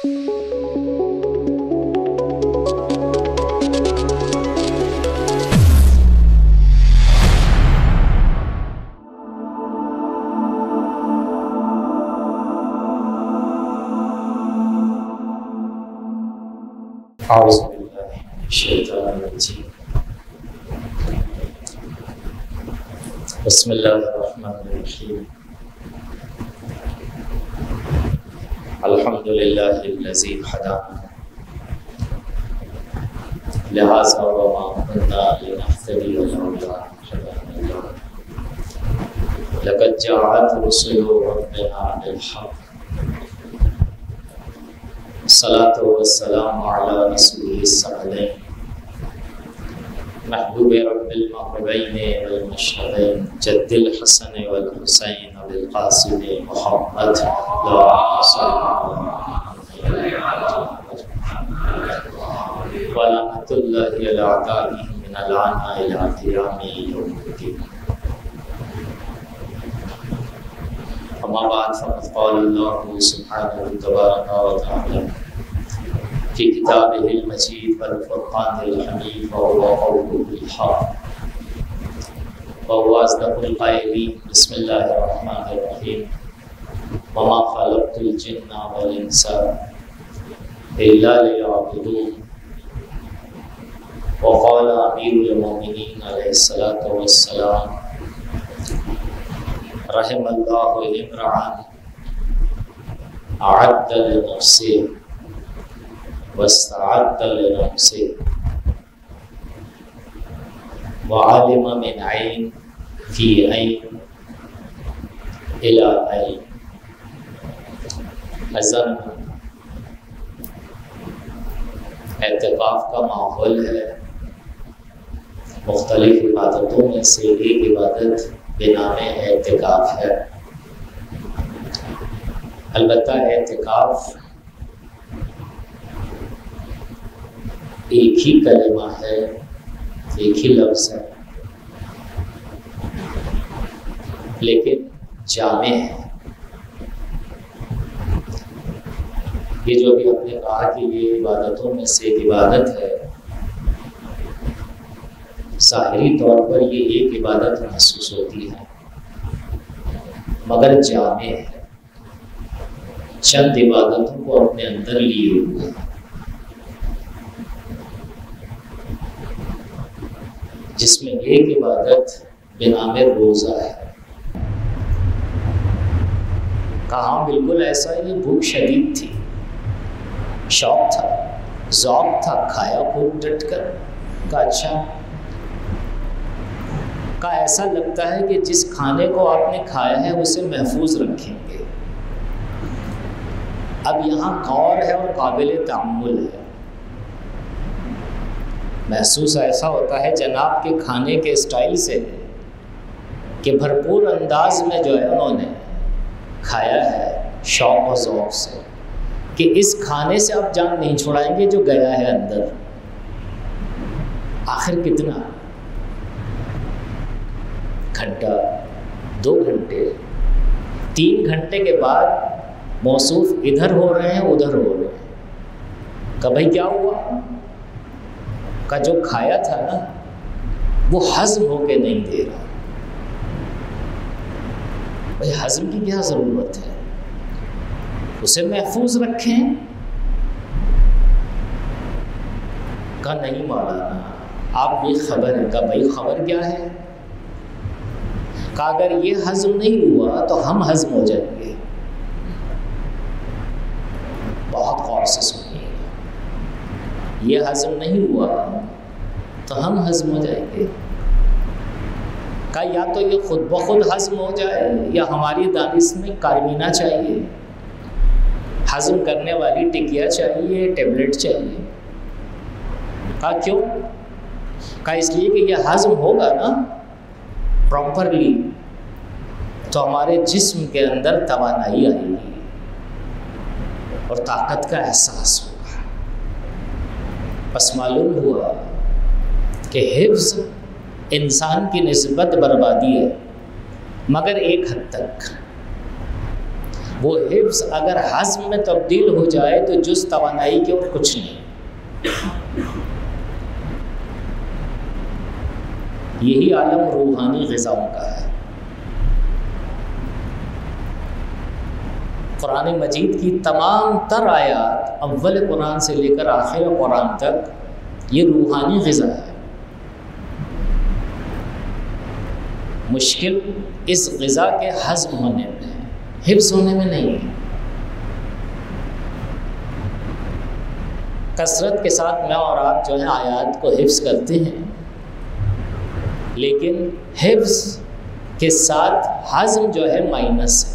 اعوذ باللہ من الشیطان الرجیم بسم اللہ الرحمن الرحیم الحمد للہ الذی ہدانا لہذا وما كنا لنهتدی لولا ان هدانا اللہ لقد جاءت رسل ربنا بالحق الصلاة والسلام على رسول الثقلين محبوب رب المغربين والمشرقين جد الحسن والحسين بالقاسم محمد اللهم صل على محمد ولعنة الله على أعدائهم من العناء إلى قيام يوم الدين. أما بعد فقد قال الله سبحانه تبارك وتعالى في كتابه المجيد والفرقان الحميد وهو قوله الحق وهو أصدق القائلين بسم الله الرحمن الرحيم وما خلقت الجن والإنس إلا ليعبدون. وقال أمير المؤمنين عليه الصلاة والسلام رحم اللہ امرأً اعد لنفسه واستعد لنفسه وعلم من عین فی عین الى عین. حضرت اعتکاف کا ماحول ہے. مختلف عبادتوں میں سے ایک عبادت بنام اعتکاف ہے. البتہ اعتکاف ایک ہی کلمہ ہے، ایک ہی لفظ ہے، لیکن جامع ہے. یہ جو ابھی ہم نے کہا کہ یہ عبادتوں میں سے ایک عبادت ہے، ظاہری طور پر یہ ایک عبادت محسوس ہوتی ہے مگر جامع ہے، چند عبادتوں کو اپنے اندر لیے ہوئے ہے. جس میں ایک عبادت بنام روزہ ہے. کہاں بالکل ایسا ہی بھوک شدید تھی، شوق تھا، ذوق تھا، کھایا خوب ڈٹ کر. کہا اچھا، کا ایسا لگتا ہے کہ جس کھانے کو آپ نے کھایا ہے اسے محفوظ رکھیں گے. اب یہاں غور ہے اور قابل تأمل ہے. محسوس ایسا ہوتا ہے جناب کے کھانے کے اسٹائل سے کہ بھرپور انداز میں جو ہے انہوں نے کھایا ہے شوق و ذوق سے، کہ اس کھانے سے آپ جان نہیں چھڑائیں گے جو گیا ہے اندر. آخر کتنا گھنٹہ، 2 گھنٹے، 3 گھنٹے کے بعد موصوف ادھر ہو رہے ہیں ادھر ہو رہے ہیں. کہ بھائی کیا ہوا؟ کہ جو کھایا تھا نا وہ ہضم ہو کے نہیں دے رہا. بھائی ہضم کی کیا ضرورت ہے؟ اسے محفوظ رکھیں. کہ نہیں مولانا آپ بھی خبر ہے. کہ بھائی خبر کیا ہے؟ کہ اگر یہ ہضم نہیں ہوا تو ہم ہضم ہو جائیں گے. بہت غور سے سنیے گا. یہ ہضم نہیں ہوا تو ہم ہضم ہو جائیں گے. کہ یا تو یہ خود بخود ہضم ہو جائے یا ہماری دانش میں کارمینہ چاہیے، ہضم کرنے والی ٹکیا چاہیے، ٹیبلٹ چاہیے. کہ کیوں؟ کہ اس لیے کہ یہ ہضم ہوگا نا پراپرلی تو ہمارے جسم کے اندر توانائی آئے گی اور طاقت کا احساس ہوگا. بس معلوم ہوا کہ حفظ انسان کی نسبت بربادی ہے، مگر ایک حد تک. وہ حفظ اگر ہضم میں تبدیل ہو جائے تو جز توانائی کے اور کچھ نہیں. یہی عالم روحانی غذاؤں کا ہے. قرآن مجید کی تمام تر آیات اول قرآن سے لے کر آخر قرآن تک یہ روحانی غذا ہے. مشکل اس غذا کے ہضم ہونے میں ہے، حفظ ہونے میں نہیں ہے. کثرت کے ساتھ میں اور آپ جو ہے آیات کو حفظ کرتے ہیں، لیکن حفظ کے ساتھ ہضم جو ہے مائنس ہے.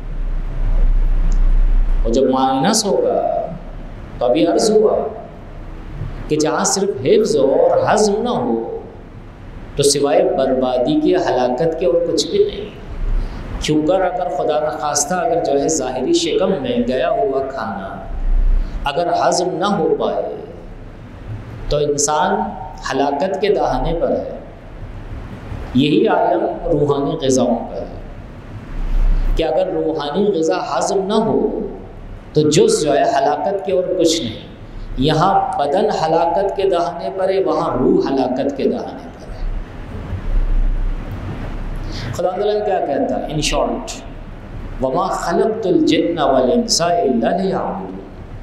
اور جب مائنس ہوگا تو ابھی عرض ہوا کہ جہاں صرف حفظ ہو اور ہضم نہ ہو تو سوائے بربادی کی، ہلاکت کے اور کچھ بھی نہیں. کیونکہ اگر خدا نخواستہ اگر جو ہے ظاہری شکم میں گیا ہوا کھانا اگر ہضم نہ ہو پائے تو انسان ہلاکت کے دہانے پر ہے. یہی عالم روحانی غذاؤں کا ہے کہ اگر روحانی غذا ہضم نہ ہو تو جز جو ہے ہلاکت کے اور کچھ نہیں. یہاں بدن ہلاکت کے دہانے پر ہے، وہاں روح ہلاکت کے دہانے پر ہے. خدا تعالیٰ کیا کہتا ہے ان شارٹ، وما خلقت الجن والانس الا لیعبدون.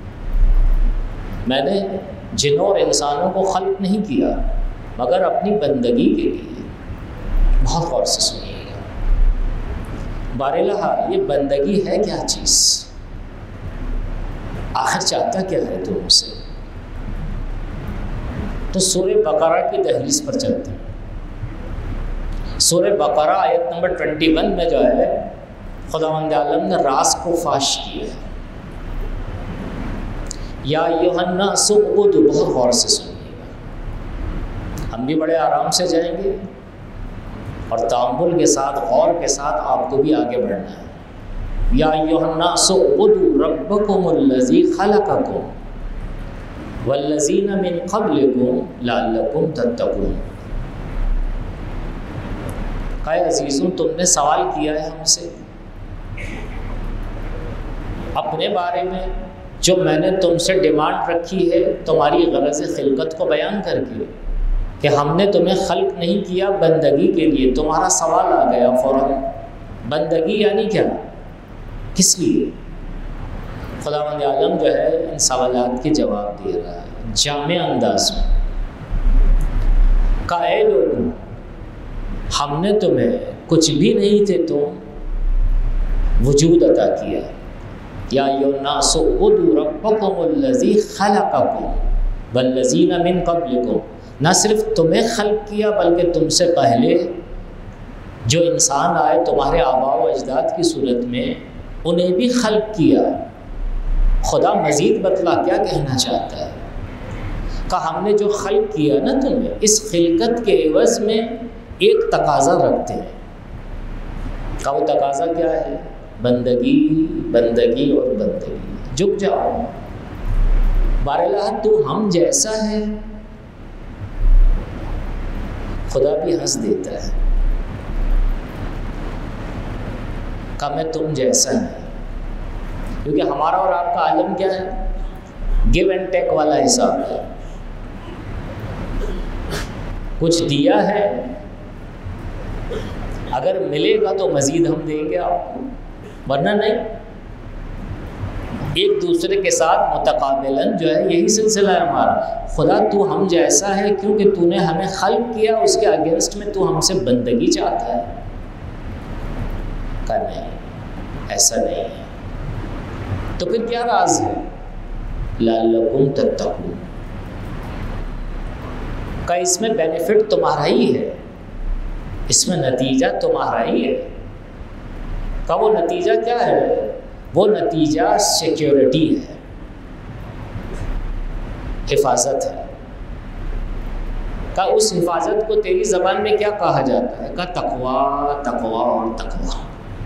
میں نے جنوں اور انسانوں کو خلق نہیں کیا مگر اپنی بندگی کے لیے. بہت غور سے سنیے گا. بارالہ یہ بندگی ہے کیا چیز؟ آخر چاہتا کیا ہے تم سے؟ تو سورہ بقرہ کی دہلیز پر چلتے ہیں. سورہ بقرہ آیت نمبر 21 میں جو ہے خداوند عالم نے راز کو فاش کیا ہے. یا ایھا الناس اعبدوا، بہت غور سے سنیے گا. ہم بھی بڑے آرام سے جائیں گے اور تأمل کے ساتھ غور کے ساتھ آپ کو بھی آگے بڑھنا ہے. یا ایھا الناس اعبدوا ربکم الذی خلقکم والذین من قبلکم لعلکم تتقون. اے عزیزوں، تم نے سوال کیا ہے ہم سے اپنے بارے میں، جو میں نے تم سے ڈیمانڈ رکھی ہے تمہاری غرض خلقت کو بیان کر کے کہ ہم نے تمہیں خلق نہیں کیا بندگی کے لیے. تمہارا سوال آ گیا فوراً، بندگی یعنی کیا، کس لیے؟ خداوند عالم جو ہے ان سوالات کے جواب دے رہا ہے جامع انداز میں. کہ اے لوگوں، ہم نے تمہیں کچھ بھی نہیں تھے تم وجود عطا کیا. یا ایھا الناس اعبدوا ربکم الذی خلقکم والذین من قبلکم. نہ صرف تمہیں خلق کیا بلکہ تم سے پہلے جو انسان آئے تمہارے آباء و اجداد کی صورت میں انہیں بھی خلق کیا. خدا مزید بتلا کیا کہنا چاہتا ہے کہ ہم نے جو خلق کیا نا تمہیں، اس خلقت کے عوض میں ایک تقاضا رکھتے ہیں. کہ وہ تقاضا کیا ہے؟ بندگی، بندگی اور بندگی. جھک جاؤ. بارالہ تو ہم جیسا ہے. خدا بھی ہنس دیتا ہے کہ میں تم جیسا نہیں، کیونکہ ہمارا اور آپ کا عالم کیا ہے؟ گیو اینڈ ٹیک والا حساب ہے. کچھ دیا ہے، اگر ملے گا تو مزید ہم دیں گے آپ کو، ورنہ نہیں. ایک دوسرے کے ساتھ متقابلاً جو ہے یہی سلسلہ ہے ہمارا. خدا تو ہم جیسا ہے کیونکہ تو نے ہمیں خلق کیا، اس کے اگینسٹ میں تو ہم سے بندگی چاہتا ہے. کہ نہیں، ایسا نہیں ہے. تو پھر کیا راز ہے؟ لعلکم تتقون. کہ اس میں بینیفٹ تمہارا ہی ہے، اس میں نتیجہ تمہارا ہی ہے. کہ وہ نتیجہ کیا ہے؟ وہ نتیجہ سیکیورٹی ہے، حفاظت ہے. کہ اس حفاظت کو تیری زبان میں کیا کہا جاتا ہے؟ کہ تقویٰ، تقویٰ اور تقویٰ.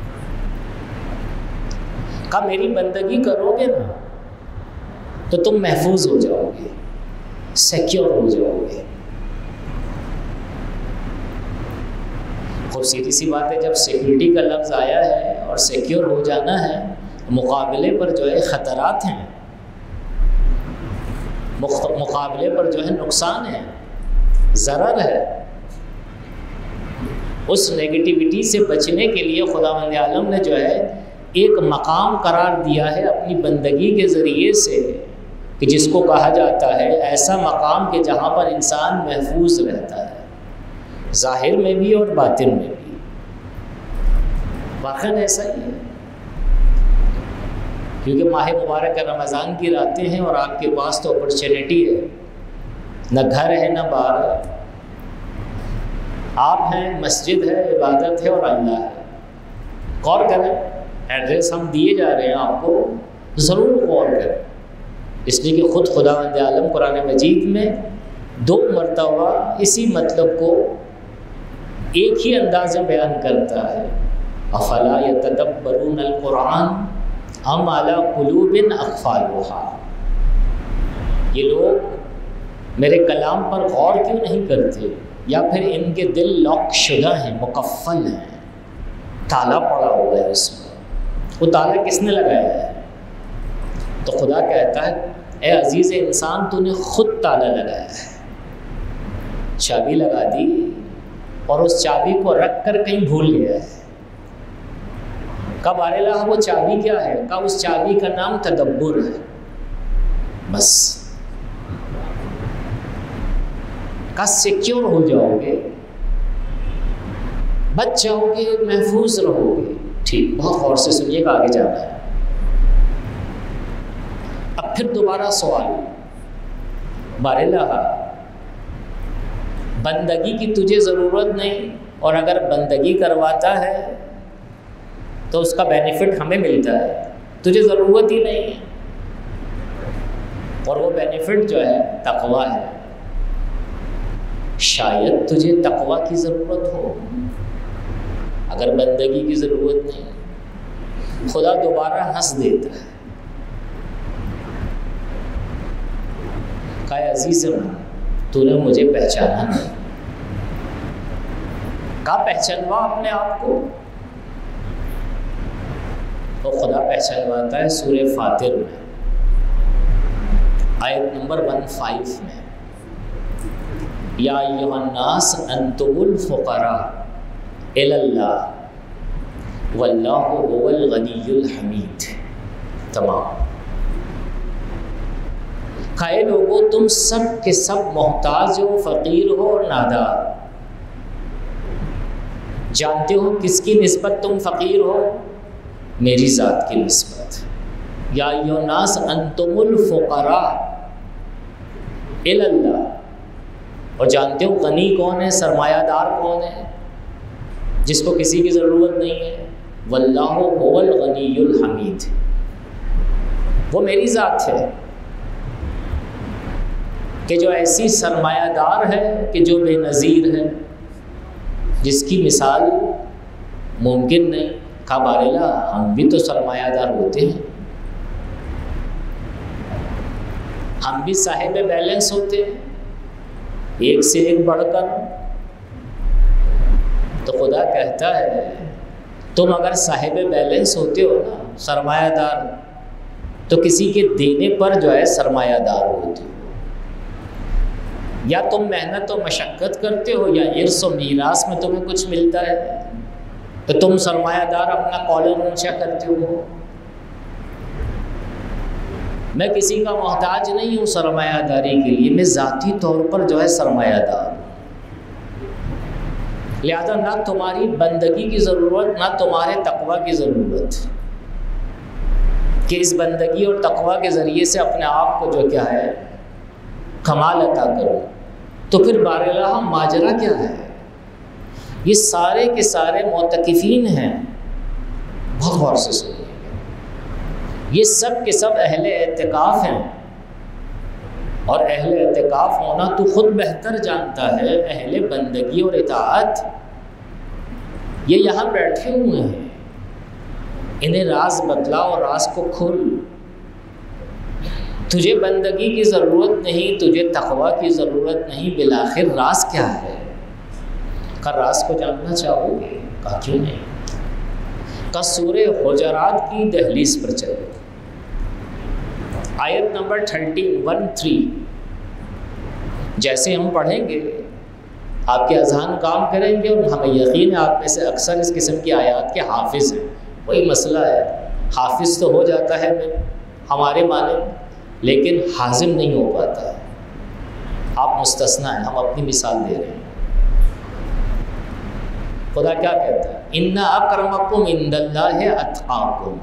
کہ میری بندگی کرو گے نا تو تم محفوظ ہو جاؤ گے، سیکیور ہو جاؤ گے. خوب سیدھی سی بات ہے، جب سیکیورٹی کا لفظ آیا ہے اور سیکیور ہو جانا ہے، مقابلے پر جو ہے خطرات ہیں، مقابلے پر جو ہے نقصان ہے، ضرر ہے۔ اس نیگیٹیوٹی سے بچنے کے لیے خداوند عالم نے جو ہے ایک مقام قرار دیا ہے اپنی بندگی کے ذریعے سے، کہ جس کو کہا جاتا ہے ایسا مقام کہ جہاں پر انسان محفوظ رہتا ہے، ظاہر میں بھی اور باطن میں بھی۔ واقعاً ایسا ہی ہے، کیونکہ ماہ مبارک رمضان کی راتیں ہیں اور آپ کے پاس تو اپرچونیٹی ہے، نہ گھر ہے نہ بار ہے، آپ ہیں، مسجد ہے، عبادت ہے اور اللہ ہے۔ غور کریں، ایڈریس ہم دیے جا رہے ہیں آپ کو، ضرور غور کریں، اس لیے کہ خود خداوند عالم قرآن مجید میں 2 مرتبہ اسی مطلب کو ایک ہی انداز میں بیان کرتا ہے۔ افلا یتدبرون القرآن ام علی قلوب اقفالها، یہ لوگ میرے کلام پر غور کیوں نہیں کرتے، یا پھر ان کے دل لاک شدہ ہیں، مقفل ہیں، تالا پڑا ہوا ہے اس میں۔ وہ تالا کس نے لگایا ہے؟ تو خدا کہتا ہے اے عزیز انسان، تو نے خود تالا لگایا ہے، چابی لگا دی اور اس چابی کو رکھ کر کہیں بھول گیا ہے۔ کب آرے وہ چابی کیا ہے؟ کب اس چابی کا نام تدبر ہے، بس کا سیکیور ہو جاؤ گے، بچ جاؤ گے، محفوظ رہو گے۔ ٹھیک، بہت غور سے سنیے کہ آگے جانا ہے۔ اب پھر دوبارہ سوال، باراللہ بندگی کی تجھے ضرورت نہیں، اور اگر بندگی کرواتا ہے تو اس کا بینیفٹ ہمیں ملتا ہے، تجھے ضرورت ہی نہیں ہے، اور وہ بینیفٹ جو ہے تقویٰ ہے۔ شاید تجھے تقویٰ کی ضرورت ہو، اگر بندگی کی ضرورت نہیں۔ خدا دوبارہ ہنس دیتا ہے، کہا عزیز تو نے مجھے پہچانا نہیں، کہا پہچانوا اپنے آپ کو۔ تو خدا پہچانواتا ہے سورہ فاطر میں آیت نمبر 15 میں، یا ایھا الناس انتم الفقراء الی اللہ واللہ هو الغنی الحمید۔ تمام کہے لوگو تم سب کے سب محتاج ہو، فقیر ہو اور نادار۔ جانتے ہو کس کی نسبت تم فقیر ہو؟ میری ذات کی نسبت۔ یا ایھا الناس انتم الفقراء الی اللہ، اور جانتے ہو غنی کون ہے، سرمایہ دار کون ہے، جس کو کسی کی ضرورت نہیں ہے؟ واللہ هو الغنی الحمید، وہ میری ذات ہے کہ جو ایسی سرمایہ دار ہے کہ جو بے نظیر ہے، جس کی مثال ممکن نہیں۔ کہا باراللہ ہم بھی تو سرمایہ دار ہوتے ہیں، ہم بھی صاحب بیلنس ہوتے ہیں، ایک سے ایک بڑھ کر۔ تو خدا کہتا ہے تم اگر صاحب بیلنس ہوتے ہو نا، سرمایہ دار، تو کسی کے دینے پر جو ہے سرمایہ دار ہوتے ہو، یا تم محنت و مشقت کرتے ہو، یا ارث و میراث میں تمہیں کچھ ملتا ہے تو تم سرمایہ دار اپنا کالر اونچا کرتے ہو۔ میں کسی کا محتاج نہیں ہوں سرمایہ داری کے لیے، میں ذاتی طور پر جو ہے سرمایہ دار ہوں۔ لہذا نہ تمہاری بندگی کی ضرورت، نہ تمہارے تقویٰ کی ضرورت، کہ اس بندگی اور تقویٰ کے ذریعے سے اپنے آپ کو جو کیا ہے کمال عطا کرو۔ تو پھر باراللہ ماجرا کیا ہے؟ یہ سارے کے سارے معتکفین ہیں، بہت غور سے سنیے، یہ سب کے سب اہل اعتکاف ہیں، اور اہل اعتکاف ہونا تو خود بہتر جانتا ہے، اہل بندگی اور اطاعت یہ یہاں بیٹھے ہوئے ہیں، انہیں راز بتلا اور راز کو کھول۔ تجھے بندگی کی ضرورت نہیں، تجھے تقویٰ کی ضرورت نہیں، بالآخر راز کیا ہے؟ کا راز کو جاننا چاہو گے؟ کہا کیوں نہیں۔ کا سورہ حجرات کی دہلیز پر چلے. آیت نمبر 13 جیسے ہم پڑھیں گے آپ کے اذہان کام کریں گے، اور ہمیں یقین ہے آپ میں سے اکثر اس قسم کی آیات کے حافظ ہیں. وہی مسئلہ ہے، حافظ تو ہو جاتا ہے ہمارے معنی، لیکن حازم نہیں ہو پاتا ہے. آپ مستثنا ہیں، ہم اپنی مثال دے رہے ہیں. خدا کیا کہتا ہے؟ ان اکرمکم عند اللہ اتقاکم.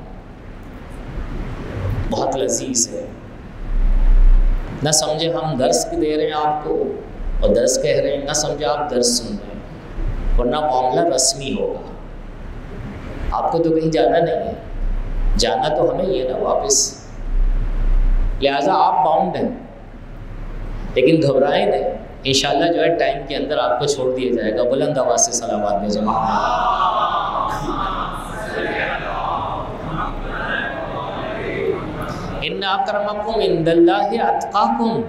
بہت لذیذ ہے. نہ سمجھے ہم درس دے رہے ہیں آپ کو اور درس کہہ رہے ہیں، نہ سمجھے آپ درس سن رہے ہیں، ورنہ معاملہ رسمی ہوگا. آپ کو تو کہیں جانا نہیں ہے، جانا تو ہمیں ہی ہے نا واپس. لہٰذا آپ باؤنڈ ہیں، لیکن گھبرائیں نہیں. انشاءاللہ جو ہے ٹائم کے اندر آپ کو چھوڑ دیا جائے گا. بلند آواز سے صلوات میں جمع. ان اکرمکم عند اللہ اتقاکم.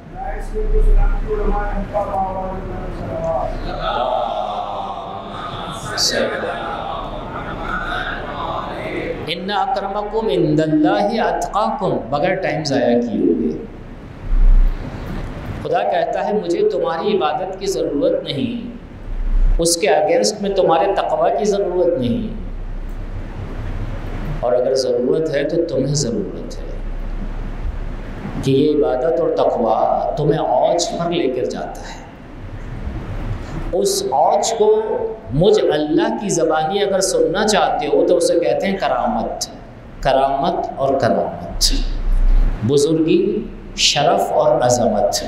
ان اکرمکم عند اللہ اتقاکم. بغیر ٹائم ضائع کیے ہوئے خدا کہتا ہے مجھے تمہاری عبادت کی ضرورت نہیں، اس کے اگینسٹ میں تمہارے تقوی کی ضرورت نہیں، اور اگر ضرورت ہے تو تمہیں ضرورت ہے کہ یہ عبادت اور تقوی تمہیں اوج پر لے کر جاتا ہے. اس اوج کو مجھ اللہ کی زبانی اگر سننا چاہتے ہو تو اسے کہتے ہیں کرامت. کرامت اور کرامت، بزرگی، شرف اور عظمت.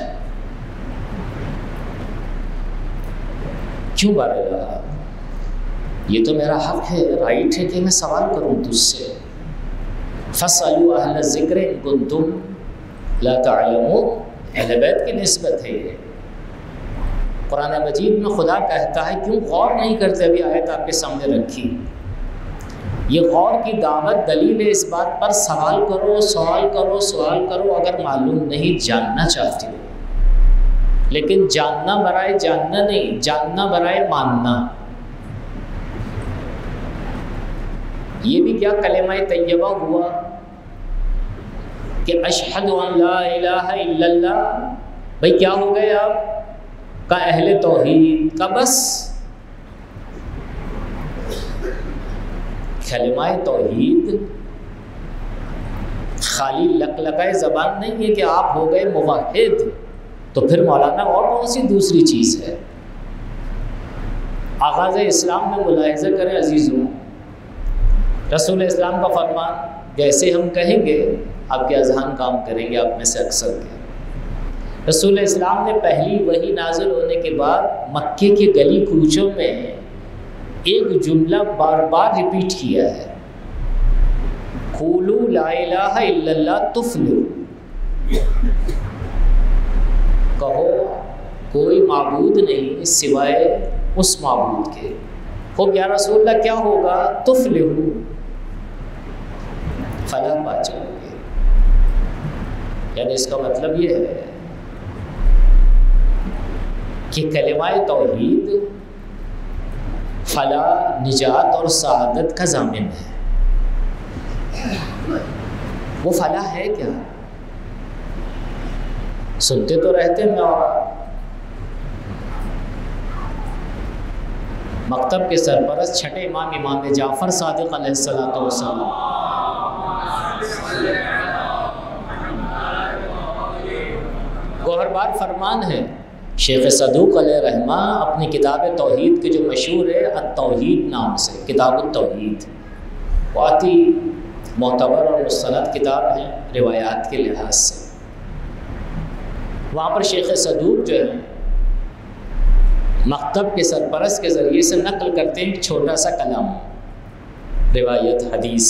کیوں بارے یہ تو میرا حق ہے، رائٹ ہے کہ میں سوال کروں تجھ سے. فَاسْأَلُوا أَهْلَ الذِّكْرِ إِن كُنتُمْ لَا تَعْلَمُونَ. اہل بیت کی نسبت ہے یہ. قرآن مجید میں خدا کہتا ہے کیوں غور نہیں کرتے؟ ابھی آیت آپ کے سامنے رکھی. یہ غور کی دعوت دلیل ہے اس بات پر سوال کرو، سوال کرو، سوال کرو. اگر معلوم نہیں، جاننا چاہتے ہو، لیکن جاننا برائے جاننا نہیں، جاننا برائے ماننا. یہ بھی کیا کلمہ طیبہ ہوا کہ اشہد ان لا الہ الا اللہ. بھائی کیا ہو گئے آپ کا اہل توحید کا؟ بس کلمہ توحید خالی لقلقہ زبان نہیں ہے کہ آپ ہو گئے موحد. تو پھر مولانا اور کون سی دوسری چیز ہے؟ آغاز اسلام میں ملاحظہ کریں عزیزوں، رسول اسلام کا فرمان جیسے ہم کہیں گے آپ کے اذہان کام کریں گے. آپ میں سے اکثر کے رسول اسلام نے پہلی وحی نازل ہونے کے بعد مکے کے گلی کوچوں میں ایک جملہ بار بار ریپیٹ کیا ہے، قولوا لا الہ الا اللہ تفلحوا. کہو کوئی معبود نہیں سوائے اس معبود کے. خوب یا رسول اللہ کیا ہوگا؟ تفلحوا، فلاح پا جاؤ گے. یعنی اس کا مطلب یہ ہے کہ کلمہ توحید فلاح، نجات اور سعادت کا ضامن ہے. وہ فلاح ہے کیا؟ سنتے تو رہتے ہیں. اور مکتب کے سرپرست چھٹے امام جعفر صادق علیہ السلام گوہر بار فرمان ہے. شیخ صدوق علیہ رحمہ اپنی کتاب توحید کے جو مشہور ہے التوحید نام سے، کتاب التوحید، بہت ہی معتبر اور مستند کتاب ہے روایات کے لحاظ سے. وہاں پر شیخ صدوق جو ہے مکتب کے سرپرست کے ذریعے سے نقل کرتے ہیں ایک چھوٹا سا کلام، روایت حدیث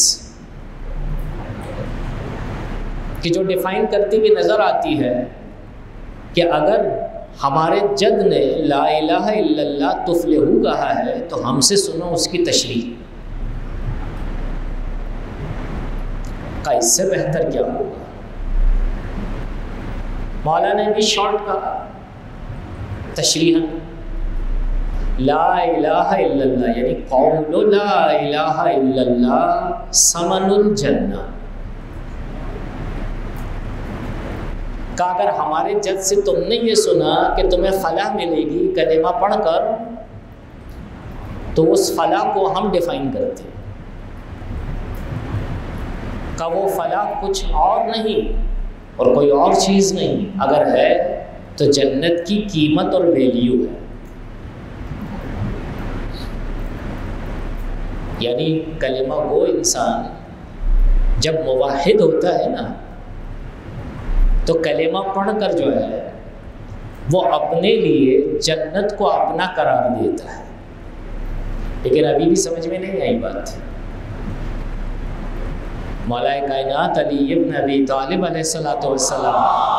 کہ جو ڈیفائن کرتی ہوئی نظر آتی ہے کہ اگر ہمارے جد نے لا الہ الا اللہ تفلحوا کہا ہے تو ہم سے سنو اس کی تشریح کا. اس سے بہتر کیا ہوگا؟ مولانا نے بھی شارٹ کا تشریح لا الہ الا اللہ یعنی قول لا الہ الا اللہ ثمن الجنہ، کہ اگر ہمارے جد سے تم نے یہ سنا کہ تمہیں فلاح ملے گی کلمہ پڑھ کر، تو اس فلاح کو ہم ڈیفائن کرتے ہیں کہ وہ فلاح کچھ اور نہیں اور کوئی اور چیز نہیں، اگر ہے تو جنت کی قیمت اور ویلیو ہے۔ یعنی کلمہ گو انسان جب موحد ہوتا ہے نا، تو کلمہ پڑھ کر جو ہے وہ اپنے لیے جنت کو اپنا قرار دیتا ہے۔ لیکن ابھی بھی سمجھ میں نہیں آئی بات۔ مولا کائنات علی ابن ابی طالب علیہ الصلوۃ والسلام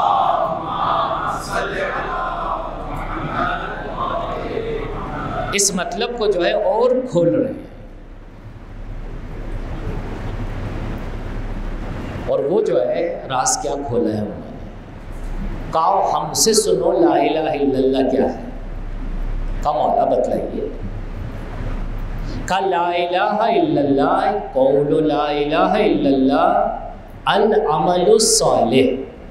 اس مطلب کو جو ہے اور کھول رہے ہیں، اور وہ جو ہے راز کیا کھولا ہے انہوں نے، کہو ہم سے سنو لا الہ الا اللہ کیا ہے، کا مولا بتلائیے۔ کہ لا الہ الا اللہ قول لا الہ الا اللہ العمل الصالح۔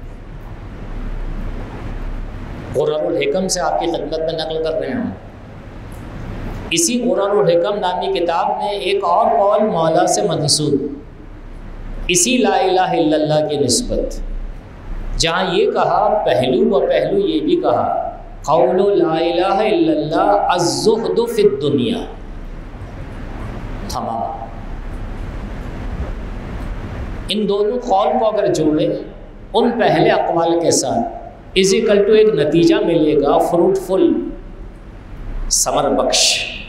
غرر الحکم سے آپ کی خدمت میں نقل کر رہے ہیں۔ اسی غرر الحکم نامی کتاب میں ایک اور قول مولا سے منسوب اسی لا الہ الا اللہ کی نسبت، جہاں یہ کہا پہلو و پہلو یہ بھی کہا قول لا الہ الا اللہ الزہد فی الدنیا، تمام۔ ان دونوں قول کو اگر جوڑیں ان پہلے اقوال کے ساتھ از اکول ٹو ایک نتیجہ ملے گا فروٹفل، ثمر بخش۔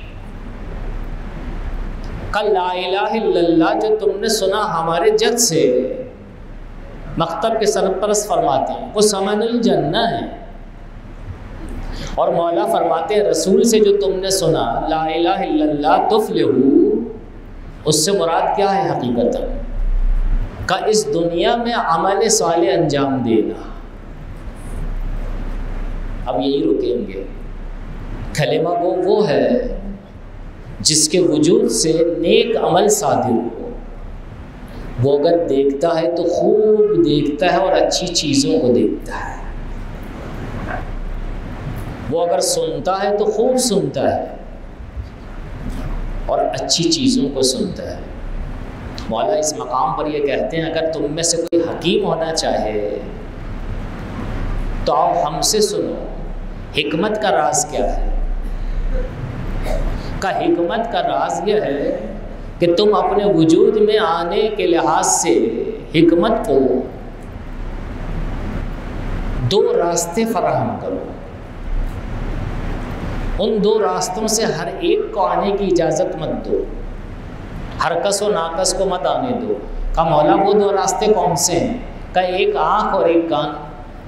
کل لا الہ الا اللہ جو تم نے سنا ہمارے جد سے، مکتب کے سرپرست فرماتے ہیں وہ ثمن الجنہ ہے، اور مولا فرماتے ہیں رسول سے جو تم نے سنا لا الہ الا اللہ تفلحو، اس سے مراد کیا ہے حقیقت؟ کہ اس دنیا میں عمل صالح انجام دینا۔ اب یہی رکیں گے۔ کلمہ گو وہ ہے جس کے وجود سے نیک عمل صادر ہو، وہ اگر دیکھتا ہے تو خوب دیکھتا ہے اور اچھی چیزوں کو دیکھتا ہے، وہ اگر سنتا ہے تو خوب سنتا ہے اور اچھی چیزوں کو سنتا ہے۔ مولا اس مقام پر یہ کہتے ہیں اگر تم میں سے کوئی حکیم ہونا چاہے تو آؤ ہم سے سنو، حکمت کا راز کیا ہے؟ کا حکمت کا راز یہ ہے کہ تم اپنے وجود میں آنے کے لحاظ سے حکمت کو دو راستے فراہم کرو، ان دو راستوں سے ہر ایک کو آنے کی اجازت مت دو، ہر کس و ناکس کو مت آنے دو۔ کہ مولا وہ دو راستے کون سے ہیں؟ کہ ایک آنکھ اور ایک کان۔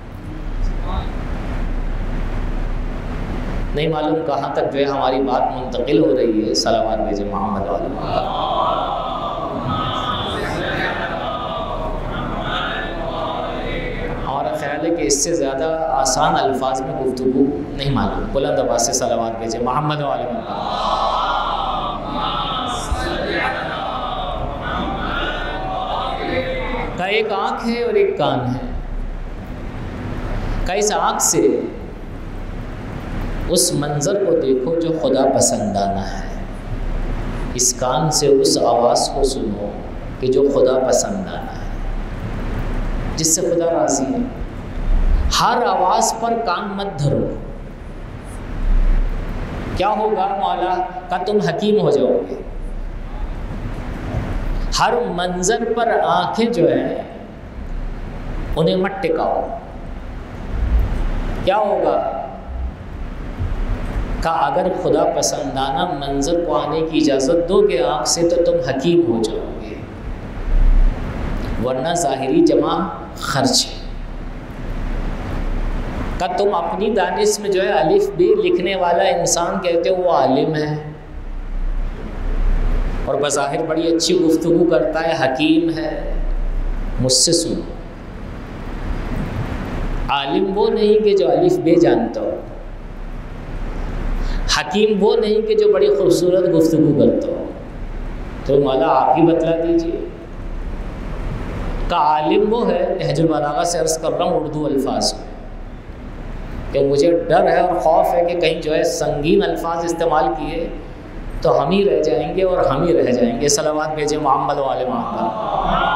نہیں معلوم کہاں تک جو ہے ہماری بات منتقل ہو رہی ہے، صلوات بھیجے محمد علیہ وسلم۔ ہمارا خیال ہے کہ اس سے زیادہ آسان الفاظ میں گفتگو نہیں معلوم، بلند آواز سے صلوات بھیجے محمد علیہ وسلم۔ کا ایک آنکھ ہے اور ایک کان ہے، کہ اس آنکھ سے اس منظر کو دیکھو جو خدا پسندانہ ہے، اس کان سے اس آواز کو سنو کہ جو خدا پسندانہ ہے، جس سے خدا راضی ہے۔ ہر آواز پر کان مت دھرو، کیا ہوگا مولا کہ تم حکیم ہو جاؤ گے۔ ہر منظر پر آنکھیں جو ہیں انہیں مت ٹکاؤ، کیا ہوگا کہ اگر خدا پسندانہ منظر کو آنے کی اجازت دو گے آنکھ سے تو تم حکیم ہو جاؤ گے، ورنہ ظاہری جمع خرچ ہے۔ کہ تم اپنی دانش میں جو ہے الف بے لکھنے والا انسان کہتے ہو وہ عالم ہے اور بظاہر بڑی اچھی گفتگو کرتا ہے، حکیم ہے، مجھ سے سنو۔ عالم وہ نہیں کہ جو الف بے جانتا ہو، حکیم وہ نہیں کہ جو بڑی خوبصورت گفتگو کرتا ہو، تو مولا آپ ہی بتلا دیجیے۔ کا عالم وہ ہے، نہج البلاغہ سے عرض کر رہا ہوں اردو الفاظ میں، کہ مجھے ڈر ہے اور خوف ہے کہ کہیں جو ہے سنگین الفاظ استعمال کیے تو ہم ہی رہ جائیں گے اور ہم ہی رہ جائیں گے۔ صلوات بھیجیں محمد وآل محمد۔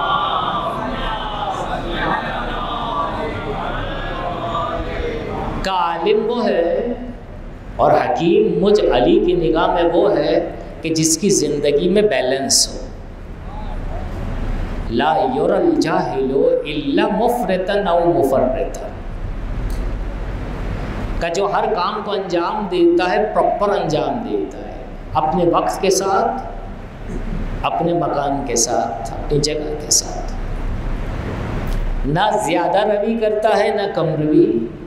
کا عالم وہ ہے اور حکیم مجھ علی کی نگاہ میں وہ ہے کہ جس کی زندگی میں بیلنس ہو۔ لا یری الجاہل الا مفرطا او مفرطا، کا جو ہر کام کو انجام دیتا ہے پراپر انجام دیتا ہے، اپنے وقت کے ساتھ، اپنے مکان کے ساتھ، اپنی جگہ کے ساتھ، نہ زیادہ روی کرتا ہے نہ کم روی۔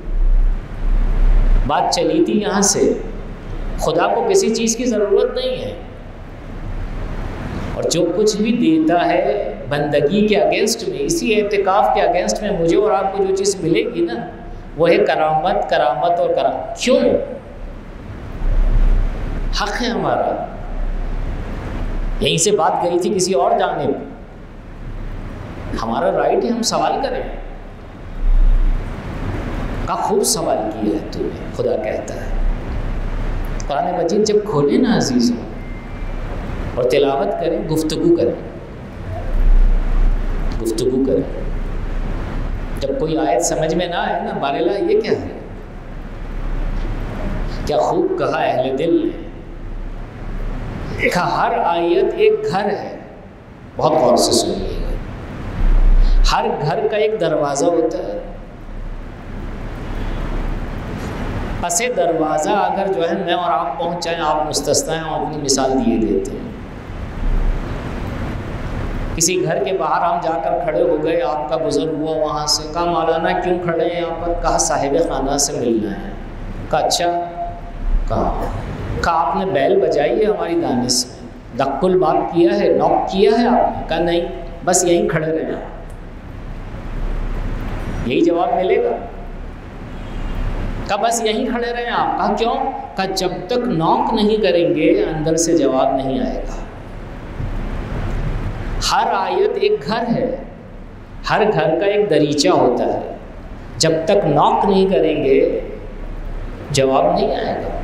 بات چلی تھی یہاں سے، خدا کو کسی چیز کی ضرورت نہیں ہے، اور جو کچھ بھی دیتا ہے بندگی کے اگینسٹ میں، اسی اعتکاف کے اگینسٹ میں مجھے اور آپ کو جو چیز ملے گی نا، وہ ہے کرامت، کرامت اور کرامت۔ کیوں؟ حق ہے ہمارا۔ یہیں سے بات گئی تھی کسی اور جانب، ہمارا رائٹ ہے ہم سوال کریں۔ کا خوب سوال کیا ہے تو نے، خدا کہتا ہے۔ قرآن مجید جب کھولے نا عزیزوں اور تلاوت کریں، گفتگو کریں، گفتگو کریں۔ جب کوئی آیت سمجھ میں نہ آئے نا، بارے لا یہ کیا ہے، کیا خوب کہا اہل دل نے، کہا ہر آیت ایک گھر ہے، بہت غور سے سنیے گا۔ ہر گھر کا ایک دروازہ ہوتا ہے، پس دروازہ اگر جو ہے میں اور آپ پہنچ جائیں، آپ مستثنا ہیں، ہم اپنی مثال دیے دیتے ہیں۔ کسی گھر کے باہر ہم جا کر کھڑے ہو گئے، آپ کا گزر ہوا وہاں سے، کہا مولانا کیوں کھڑے ہیں یہاں پر؟ کہا صاحب خانہ سے ملنا ہے۔ کہا اچھا، کہا آپ نے بیل بجائی ہے ہماری دانش میں، دق الباب کیا ہے، نوک کیا ہے آپ نے؟ کہا نہیں، بس یہیں کھڑے رہنا، یہی جواب ملے گا۔ کہا بس یہیں کھڑے رہیں آپ؟ کہا کیوں؟ کہا جب تک نوک نہیں کریں گے اندر سے جواب نہیں آئے گا۔ ہر آیت ایک گھر ہے، ہر گھر کا ایک دریچہ ہوتا ہے، جب تک نوک نہیں کریں گے جواب نہیں آئے گا۔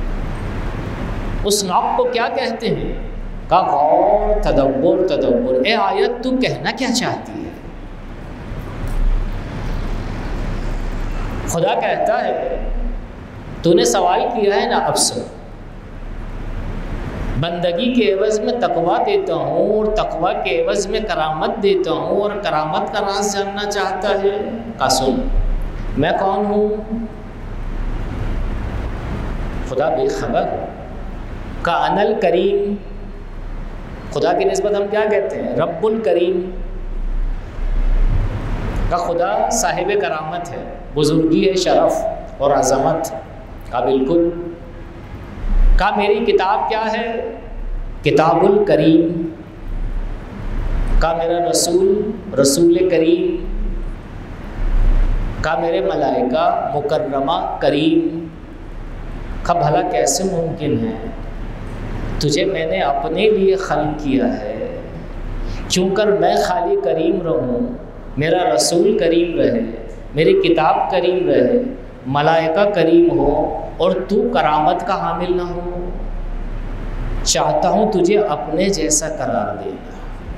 اس نوک کو کیا کہتے ہیں؟ کہا غور، تدبر، تدبر۔ اے آیت تو کہنا کیا چاہتی ہے؟ خدا کہتا ہے تو نے سوال کیا ہے نا، اب سن، بندگی کے عوض میں تقویٰ دیتا ہوں اور تقویٰ کے عوض میں کرامت دیتا ہوں، اور کرامت کا راز جاننا چاہتا ہے؟ کہا سن، میں کون ہوں؟ خدا بے خبر ہو۔ کہا انا الکریم، خدا کی نسبت ہم کیا کہتے ہیں؟ رب الکریم۔ کہا خدا صاحب کرامت ہے، بزرگی ہے، شرف اور عظمت۔ کہا بالکل۔ کہا میری کتاب کیا ہے؟ کتاب الکریم۔ کہا میرا رسول رسول کریم۔ کہا میرے ملائکہ مکرمہ کریم۔ کہا بھلا کیسے ممکن ہے؟ تجھے میں نے اپنے لیے خلق کیا ہے، کیوں کر میں خالی کریم رہوں، میرا رسول کریم رہے، میری کتاب کریم رہے، ملائکہ کریم ہو، اور تو کرامت کا حامل نہ ہو۔ چاہتا ہوں تجھے اپنے جیسا قرار دینا۔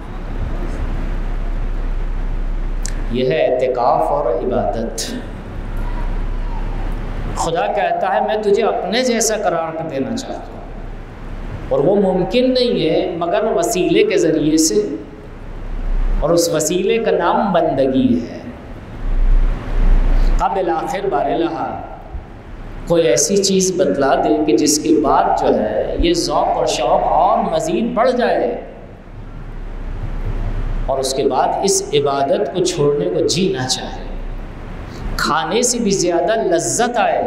یہ ہے اعتکاف اور عبادت۔ خدا کہتا ہے میں تجھے اپنے جیسا قرار دینا چاہتا ہوں، اور وہ ممکن نہیں ہے مگر وسیلے کے ذریعے سے، اور اس وسیلے کا نام بندگی ہے۔ قبل آخر بارلہا کوئی ایسی چیز بتلا دے کہ جس کے بعد جو ہے یہ ذوق اور شوق اور مزید بڑھ جائے، اور اس کے بعد اس عبادت کو چھوڑنے کو جی نہ چاہے، کھانے سے بھی زیادہ لذت آئے،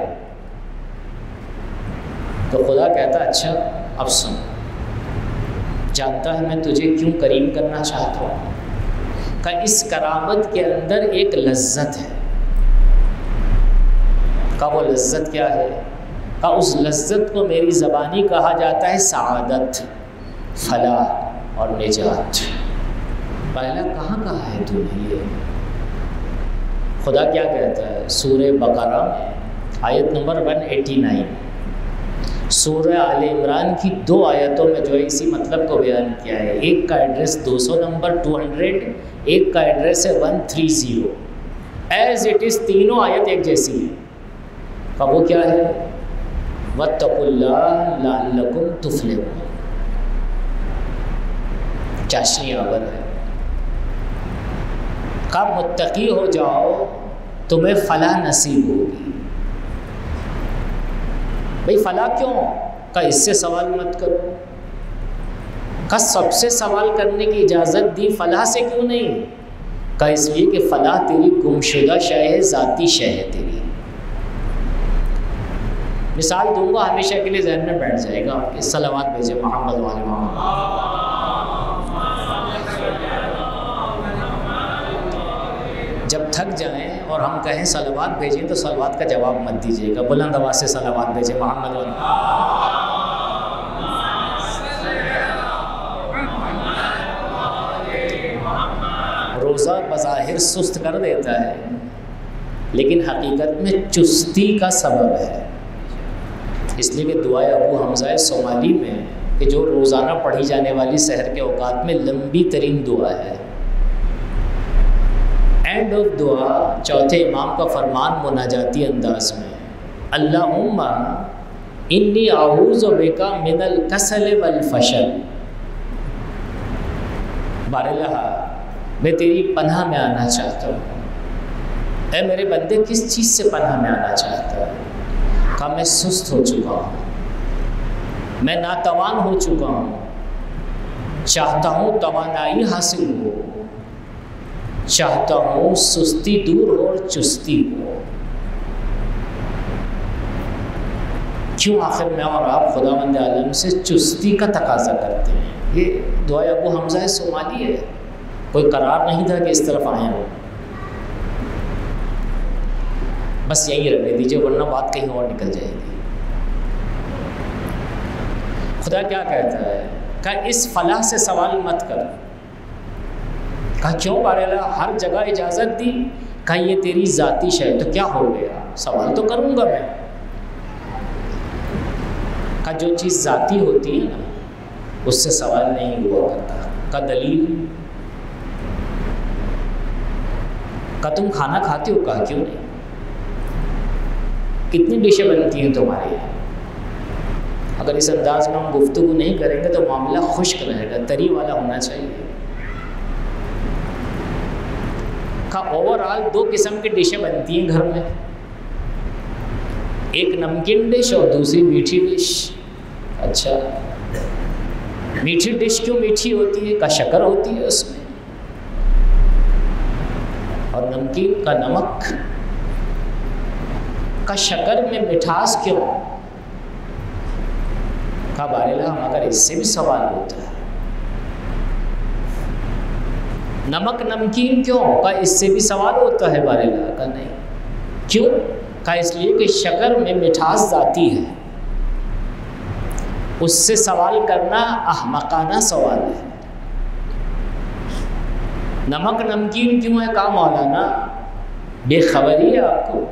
تو خدا کہتا ہے اچھا اب سن، جانتا ہے میں تجھے کیوں کریم کرنا چاہتا ہوں؟ کہ اس کرامت کے اندر ایک لذت ہے۔ کہ وہ لذت کیا ہے؟ کا اس لذت کو میری زبانی کہا جاتا ہے سعادت، فلاح اور نجات۔ پہلا کہاں ہے تو نے یہ؟ خدا کیا کہتا ہے سورہ بقرہ میں آیت نمبر 189، سورہ آل عمران کی 2 آیتوں میں جو ہے اسی مطلب کو بیان کیا ہے۔ ایک کا ایڈریس 200 نمبر 200، ایک کا ایڈریس ہے 130۔ ایز اٹ از تینوں آیت ایک جیسی ہیں۔ اب وہ کیا ہے؟ وَاتَّقُوا اللَّهَ لَعَلَّكُمْ تُفْلِحُونَ، چاشنی آور ہے۔ کب متقی ہو جاؤ تمہیں فلاح نصیب ہوگی۔ بھئی فلاح کیوں؟ کہ اس سے سوال مت کرو۔ کہ سب سے سوال کرنے کی اجازت دی، فلاح سے کیوں نہیں؟ کہ اس لیے کہ فلاح تیری گمشدہ شے ہے، ذاتی شے ہے تیری۔ مثال دوں گا ہمیشہ کے لیے ذہن میں بیٹھ جائے گا آپ کے، صلوات بھیجے محمد وعلی محمد۔ جب تھک جائیں اور ہم کہیں صلوات بھیجیں تو صلوات کا جواب مت دیجیے گا، بلند آواز سے صلوات بھیجیں محمد وعلی محمد۔ روزہ بظاہر سست کر دیتا ہے لیکن حقیقت میں چستی کا سبب ہے، اس لیے کہ دعائے ابو حمزہ صومالی میں کہ جو روزانہ پڑھی جانے والی سحر کے اوقات میں لمبی ترین دعا ہے، اینڈ آف دعا چوتھے امام کا فرمان مناجاتی انداز میں، اللہم انی اعوذ بک من الکسل والفشل، باراللہ میں تیری پناہ میں آنا چاہتا ہوں۔ اے میرے بندے کس چیز سے پناہ میں آنا چاہتا ہے؟ کہ میں سست ہو چکا ہوں، میں ناتوان ہو چکا ہوں، چاہتا ہوں توانائی حاصل ہو، چاہتا ہوں سستی دور ہو اور چستی ہو۔ کیوں آخر میں اور آپ خداوند عالم سے چستی کا تقاضا کرتے ہیں؟ یہ دعائے ابو حمزہ صومالی ہے، کوئی قرار نہیں تھا کہ اس طرف آئے ہوں۔ بس یہی رہنے دیجیے ورنہ بات کہیں اور نکل جائے گی۔ خدا کیا کہتا ہے کہ اس فلاح سے سوال مت کر۔ کہا کیوں باراللہ ہر جگہ اجازت دی؟ کہا یہ تیری ذاتی شے، تو کیا ہو گیا؟ سوال تو کروں گا میں۔ کہا جو چیز ذاتی ہوتی ہے نا اس سے سوال نہیں ہوا کرتا۔ کہا دلیل؟ کہا تم کھانا کھاتے ہو؟ کہا کیوں نہیں؟ کتنی ڈشیں بنتی ہیں تمہارے یہاں؟ اگر اس انداز میں ہم گفتگو نہیں کریں گے تو معاملہ خشک رہے گا، تری والا ہونا چاہیے۔ کہا اوورآل 2 قسم کی ڈشیں بنتی ہیں گھر میں، ایک نمکین ڈش اور دوسری میٹھی ڈش۔ اچھا میٹھی ڈش کیوں میٹھی ہوتی ہے؟ کا شکر ہوتی ہے اس میں، اور نمکین کا نمک۔ کا شکر میں مٹھاس کیوں؟ کا باراللہ مگر اس سے بھی سوال ہوتا ہے، نمک نمکین کیوں؟ کا اس سے بھی سوال ہوتا ہے باراللہ۔ کا نہیں، کیوں؟ کا اس لیے کہ شکر میں مٹھاس ذاتی ہے، اس سے سوال کرنا احمقانہ سوال ہے۔ نمک نمکین کیوں ہے؟ کہا مولانا بے خبری ہے آپ کو۔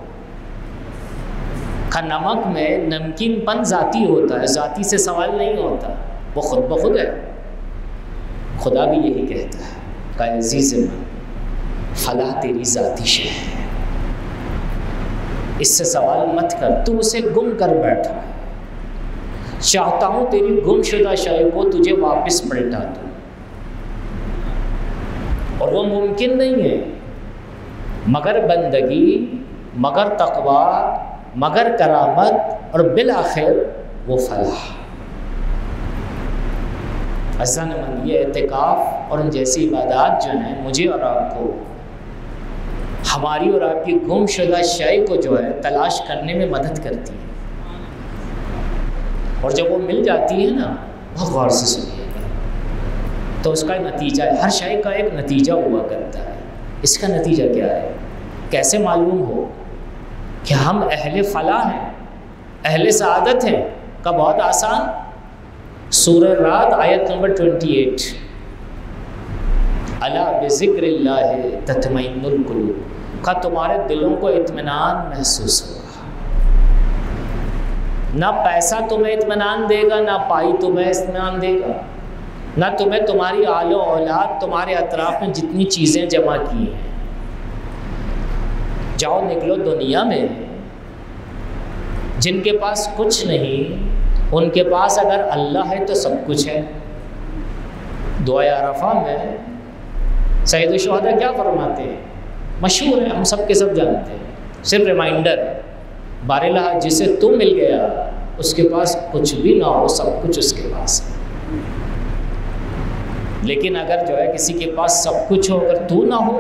کہا نمک میں نمکین پن ذاتی ہوتا ہے، ذاتی سے سوال نہیں ہوتا، وہ خود بخود ہے۔ خدا بھی یہی کہتا ہے کہ عزیز من فلاح تیری ذاتی شے ہے، اس سے سوال مت کر، تو اسے گم کر بیٹھا ہے۔ چاہتا ہوں تیری گم شدہ شے کو تجھے واپس پلٹا دوں، اور وہ ممکن نہیں ہے مگر بندگی، مگر تقوی، مگر کرامت، اور بالآخر وہ فلاح۔ عزیزان من یہ اعتکاف اور ان جیسی عبادات جو ہیں مجھے اور آپ کو ہماری اور آپ کی گم شدہ شے کو جو ہے تلاش کرنے میں مدد کرتی ہے، اور جب وہ مل جاتی ہے نا، بہت غور سے سنیے گا، تو اس کا نتیجہ ہے، ہر شے کا ایک نتیجہ ہوا کرتا ہے۔ اس کا نتیجہ کیا ہے؟ کیسے معلوم ہو کہ ہم اہل فلاح ہیں؟ اہل سعادت ہیں کا بہت آسان، سورہ رات آیت نمبر 28، الا بذکر اللہ تطمئن القلوب، کا تمہارے دلوں کو اطمینان محسوس ہوگا۔ نہ پیسہ تمہیں اطمینان دے گا، نہ پائی تمہیں اطمینان دے گا، نہ تمہیں تمہاری آل و اولاد تمہارے اطراف میں جتنی چیزیں جمع کی ہیں۔ جاؤ نکلو دنیا میں، جن کے پاس کچھ نہیں ان کے پاس اگر اللہ ہے تو سب کچھ ہے۔ دعائے عرفہ میں سید الشہداء کیا فرماتے ہیں؟ مشہور ہے، ہم سب کے سب جانتے ہیں، صرف ریمائنڈر، بارالہ جسے تو مل گیا اس کے پاس کچھ بھی نہ ہو، سب کچھ اس کے پاس ہے۔ لیکن اگر جو ہے کسی کے پاس سب کچھ ہو اگر تو نہ ہو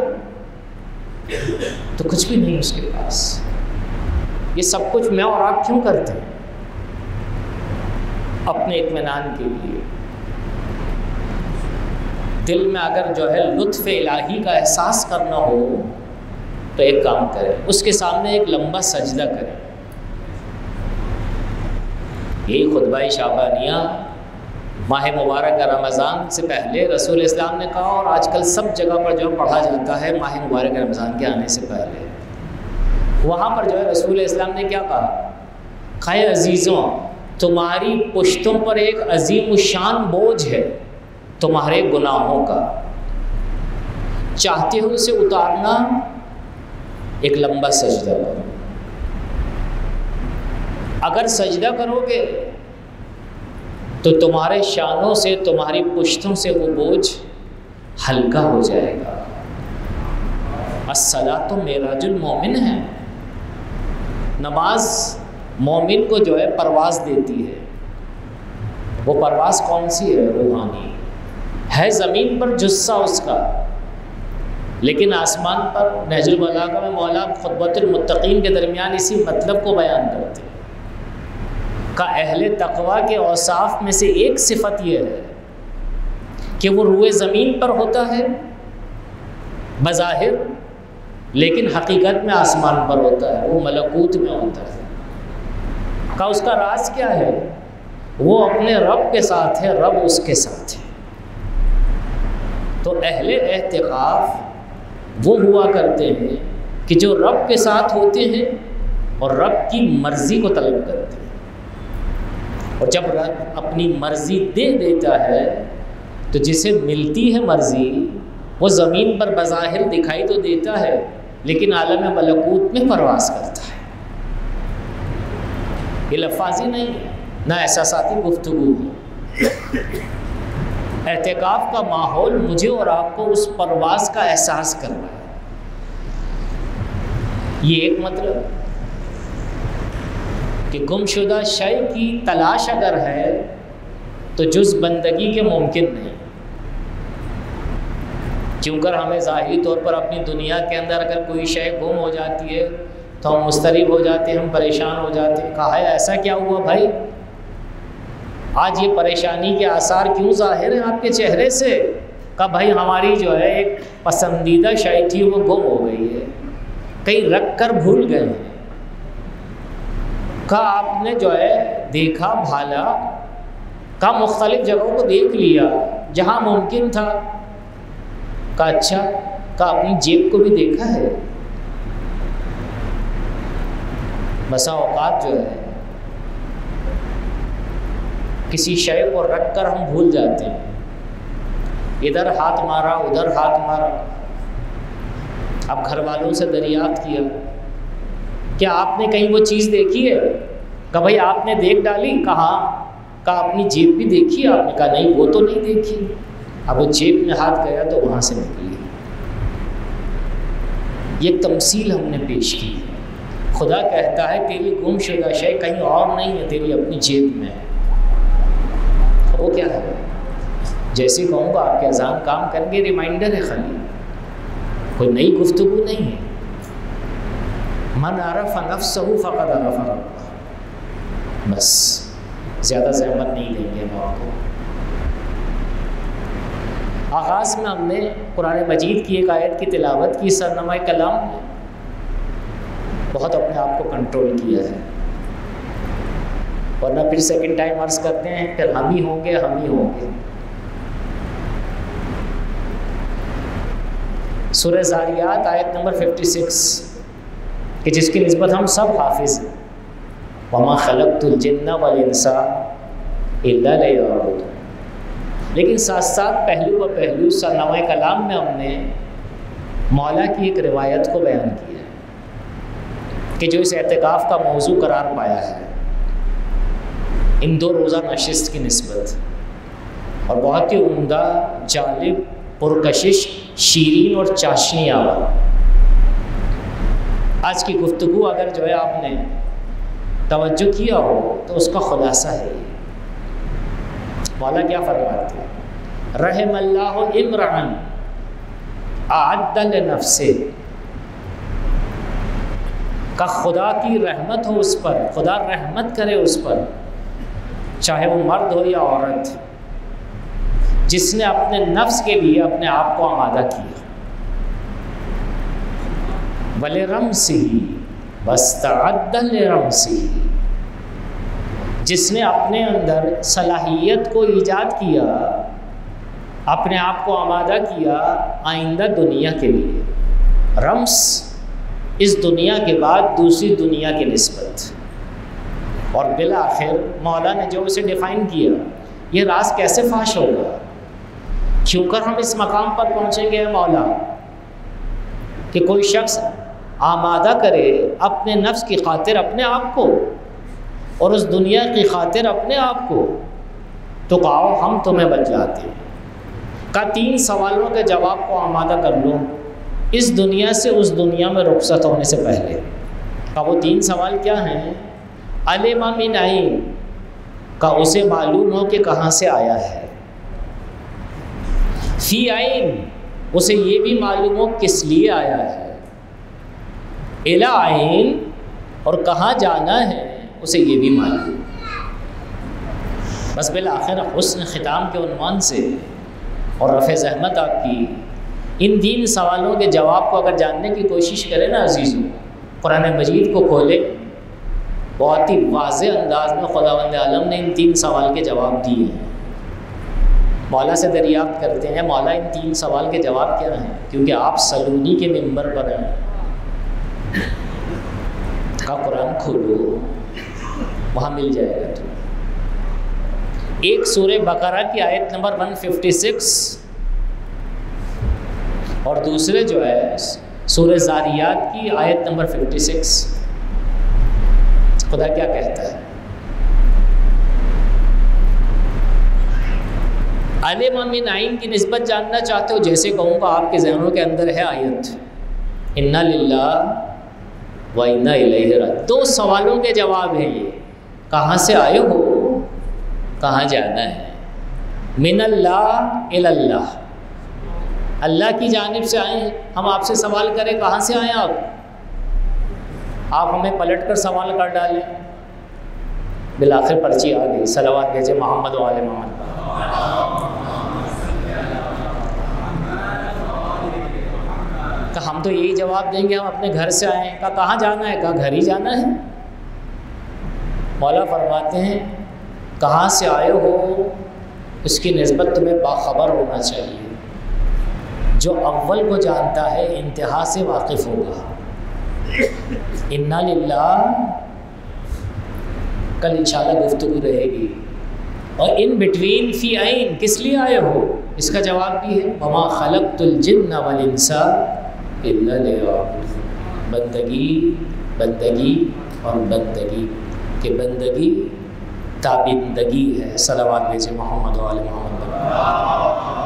تو کچھ بھی نہیں اس کے پاس۔ یہ سب کچھ میں اور آپ کیوں کرتے ہیں؟ اپنے اطمینان کے لیے۔ دل میں اگر جو ہے لطف الہی کا احساس کرنا ہو تو ایک کام کریں، اس کے سامنے ایک لمبا سجدہ کریں۔ یہی خطبہ شعبانیہ ماہ مبارک رمضان سے پہلے رسول اسلام نے کہا، اور آج کل سب جگہ پر جو پڑھا جاتا ہے ماہ مبارک رمضان کے آنے سے پہلے، وہاں پر جو ہے رسول اسلام نے کیا کہا؟ کہا عزیزوں، تمہاری پشتوں پر ایک عظیم الشان بوجھ ہے تمہارے گناہوں کا، چاہتے ہو اسے اتارنا؟ ایک لمبا سجدہ کرو۔ اگر سجدہ کرو گے تو تمہارے شانوں سے، تمہاری پشتوں سے وہ بوجھ ہلکا ہو جائے گا۔ الصلاۃ معراج المومن ہے، نماز مومن کو جو ہے پرواز دیتی ہے۔ وہ پرواز کون سی ہے؟ روحانی ہے، زمین پر جثہ اس کا، لیکن آسمان پر۔ نہج البلاغہ میں مولا خطبۃ المتقین کے درمیان اسی مطلب کو بیان کرتے ہیں کہ اہل تقویٰ کے اوصاف میں سے ایک صفت یہ ہے کہ وہ روئے زمین پر ہوتا ہے بظاہر، لیکن حقیقت میں آسمان پر ہوتا ہے، وہ ملکوت میں ہوتا ہے۔ کہ اس کا راز کیا ہے؟ وہ اپنے رب کے ساتھ ہے، رب اس کے ساتھ ہے۔ تو اہل اعتکاف وہ ہوا کرتے ہیں کہ جو رب کے ساتھ ہوتے ہیں اور رب کی مرضی کو طلب کرتے ہیں، اور جب رب اپنی مرضی دے دیتا ہے تو جسے ملتی ہے مرضی وہ زمین پر بظاہر دکھائی تو دیتا ہے، لیکن عالم ملکوت میں پرواز کرتا ہے۔ یہ لفاظی نہیں ہے، نہ احساساتی گفتگو ہے۔ اعتکاف کا ماحول مجھے اور آپ کو اس پرواز کا احساس کرنا ہے۔ یہ ایک مطلب کہ گمشدہ شے کی تلاش اگر ہے تو جز بندگی کے ممکن نہیں، کیونکہ ہمیں ظاہری طور پر اپنی دنیا کے اندر اگر کوئی شے گم ہو جاتی ہے تو ہم مضطرب ہو جاتے ہیں، ہم پریشان ہو جاتے ہیں۔ کہا ہے ایسا کیا ہوا بھائی؟ آج یہ پریشانی کے آثار کیوں ظاہر ہیں آپ کے چہرے سے؟ کہ بھائی ہماری جو ہے ایک پسندیدہ شے تھی وہ گم ہو گئی ہے، کہیں رکھ کر بھول گئے ہیں۔ کہ آپ نے جو ہے دیکھا بھالا، کہ مختلف جگہوں کو دیکھ لیا جہاں ممکن تھا، کہ اچھا، کہ اپنی جیب کو بھی دیکھا ہے۔ بسا اوقات جو ہے کسی شے کو رکھ کر ہم بھول جاتے ہیں، ادھر ہاتھ مارا ادھر ہاتھ مارا۔ اب گھر والوں سے دریافت کیا کیا آپ نے کہیں وہ چیز دیکھی ہے؟ کہ بھائی آپ نے دیکھ ڈالی؟ کہاں؟ کہ اپنی جیب بھی دیکھی؟ آپ نے کہا نہیں وہ تو نہیں دیکھی۔ اب وہ جیب میں ہاتھ گیا تو وہاں سے نکلی۔ یہ تمثیل ہم نے پیش کی ہے۔ خدا کہتا ہے تیری گم شدہ شے کہیں اور نہیں ہے، تیری اپنی جیب میں ہے۔ وہ کیا ہے؟ جیسے کہوں گا آپ کے اذان کام کریں گے، ریمائنڈر ہے خالی، کوئی نئی گفتگو نہیں ہے۔ من عرف نفسہ فقد عرف ربہ، بس زیادہ زحمت نہیں لیں گے ہم آپ کو۔ آغاز میں ہم نے قرآن مجید کی ایک آیت کی تلاوت کی، سرنامہ کلام میں بہت اپنے آپ کو کنٹرول کیا ہے۔ ورنہ پھر سیکنڈ ٹائم عرض کرتے ہیں پھر ہم ہی ہوں گے. سورہ ذاریات آیت نمبر 56 کہ جس کی نسبت ہم سب حافظ ہیں. وَمَا خَلَقْتُ الْجِنَّ وَالْإِنسَ إِلَّا لِيَعْبُدُونِ. لیکن ساتھ ساتھ پہلو و پہلو سرنامہ کلام میں ہم نے مولا کی ایک روایت کو بیان کیا کہ جو اس اعتکاف کا موضوع قرار پایا ہے ان 2 روزہ نشست کی نسبت، اور بہت ہی عمدہ، جالب، پرکشش، شیرین اور چاشنی آور. آج کی گفتگو اگر جو ہے آپ نے توجہ کیا ہو تو اس کا خلاصہ ہے یہ. مولا کیا فرماتے ہیں؟ رحم اللہ امرأن اعد لنفسہ، کہ خدا کی رحمت ہو اس پر، خدا رحمت کرے اس پر، چاہے وہ مرد ہو یا عورت، جس نے اپنے نفس کے لیے اپنے آپ کو آمادہ کیا. وَلِرَمْسِهِ وَاسْتَعَدَّ لِرَمْسِهِ، جس نے اپنے اندر صلاحیت کو ایجاد کیا، اپنے آپ کو آمادہ کیا آئندہ دنیا کے لیے. رمس اس دنیا کے بعد دوسری دنیا کی نسبت. اور بالآخر مولا نے جو اسے ڈیفائن کیا، یہ راز کیسے فاش ہوگا؟ کیوں کر ہم اس مقام پر پہنچیں گے مولا کہ کوئی شخص آمادہ کرے اپنے نفس کی خاطر اپنے آپ کو اور اس دنیا کی خاطر اپنے آپ کو، تو کہو ہم تمہیں بتلاتے ہیں. کہ 3 سوالوں کے جواب کو آمادہ کر لو اس دنیا سے اس دنیا میں رخصت ہونے سے پہلے. کہ وہ 3 سوال کیا ہیں؟ علم من عین، کہ اسے معلوم ہو کہ کہاں سے آیا ہے. فی عین، اسے یہ بھی معلوم ہو کس لیے آیا ہے. الی عین، اور کہاں جانا ہے اسے یہ بھی معلوم. بس بالآخر حسن ختام کے عنوان سے اور رفع زحمت آپ کی ان 3 سوالوں کے جواب کو اگر جاننے کی کوشش کریں نا عزیزوں، قرآن مجید کو کھولے، بہت ہی واضح انداز میں خداوند عالم نے ان 3 سوال کے جواب دیے ہیں. مولا سے دریافت کرتے ہیں مولا ان 3 سوال کے جواب کیا ہیں، کیونکہ آپ سلونی کے منبر پر ہیں. کا قرآن کھولو، وہاں مل جائے گا. ایک سورہ بقرہ کی آیت نمبر 156 اور دوسرے جو ہے سورہ ذاریات کی آیت نمبر 56. خدا کیا کہتا ہے؟ علم من عین کی نسبت جاننا چاہتے ہو؟ جیسے کہوں گا آپ کے ذہنوں کے اندر ہے آیت انا للہ و انا الیہ راجعون. 2 سوالوں کے جواب ہیں یہ. کہاں سے آئے ہو، کہاں جانا ہے. من اللہ الی اللہ، اللہ کی جانب سے آئے ہیں. ہم آپ سے سوال کریں کہاں سے آئے آپ ہمیں پلٹ کر سوال کر ڈالیں. بالآخر پرچی آ گئی. صلوات بھیجے محمد و آل محمد. کہ ہم تو یہی جواب دیں گے ہم اپنے گھر سے آئے ہیں. کہاں جانا ہے؟ گھر ہی جانا ہے. مولا فرماتے ہیں کہاں سے آئے ہو اس کی نسبت تمہیں باخبر ہونا چاہیے. جو اول کو جانتا ہے انتہا سے واقف ہوگا. انا للہ کل انشاءاللہ گفتگو رہے گی. اور ان بٹوین فی عین کس لیے آئے ہو اس کا جواب بھی ہے وما خلقت الجن والانس الا لیعبدون. بندگی بندگی اور بندگی کہ بندگی تابندگی ہے. صلوات بھیجے محمد و آل محمد.